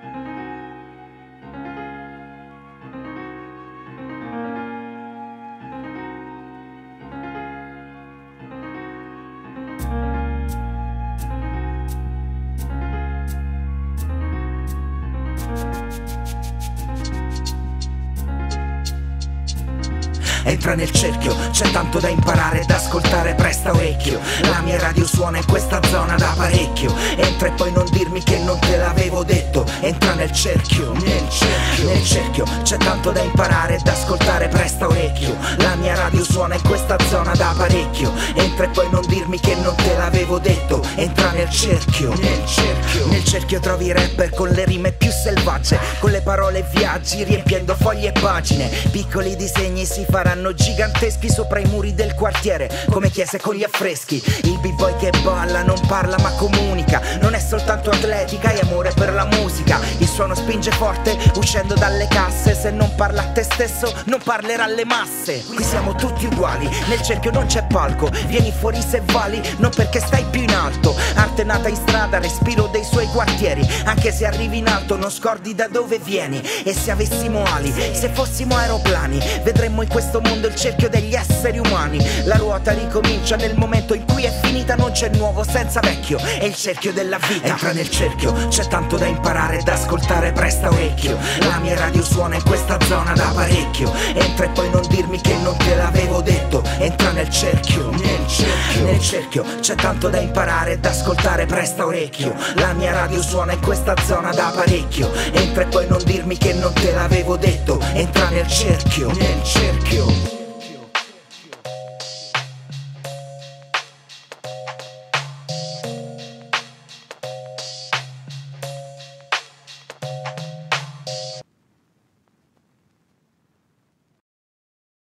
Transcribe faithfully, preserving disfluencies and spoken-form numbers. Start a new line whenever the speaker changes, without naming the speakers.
Entra nel cerchio, c'è tanto da imparare, da ascoltare, presta orecchio. La mia radio suona in questa zona da parecchio. Entra e poi non dirmi che non te l'avevo detto. Entra nel cerchio, nel cerchio, nel cerchio c'è tanto da imparare, da ascoltare, presta orecchio. La mia radio suona in questa zona da parecchio. Entra e poi non dirmi che non te l'avevo detto. Entra nel cerchio, nel cerchio, nel cerchio trovi rapper con le rime più selvagge, con le parole viaggi, riempiendo fogli e pagine. Piccoli disegni si faranno giganteschi sopra i muri del quartiere, come chiese con gli affreschi. Il b-boy che balla non parla ma comunica, non è soltanto atletica, è amore per la musica. Il suono spinge forte uscendo dalle casse, se non parla a te stesso non parlerà alle masse. Qui siamo tutti uguali, nel cerchio non c'è palco, vieni fuori se vali, non perché stai più in alto. Arte nata in strada, respiro dei suoi quartieri, anche se arrivi in alto non scordi da dove vieni. E se avessimo ali, se fossimo aeroplani, vedremmo in questo mondo il cerchio degli esseri umani. La ruota ricomincia nel momento in cui è finita, non c'è nuovo senza vecchio, è il cerchio della vita. Entra nel cerchio, c'è tanto da imparare, da ascoltare, presta orecchio. La mia radio suona in questa zona da parecchio. Entra e poi non dirmi che non te l'avevo detto. Entra nel cerchio, nel cerchio, nel cerchio c'è tanto da imparare, da ascoltare, presta orecchio. La mia radio suona in questa zona da parecchio. Entra e poi non dirmi che non te l'avevo detto. Entra nel cerchio, nel cerchio.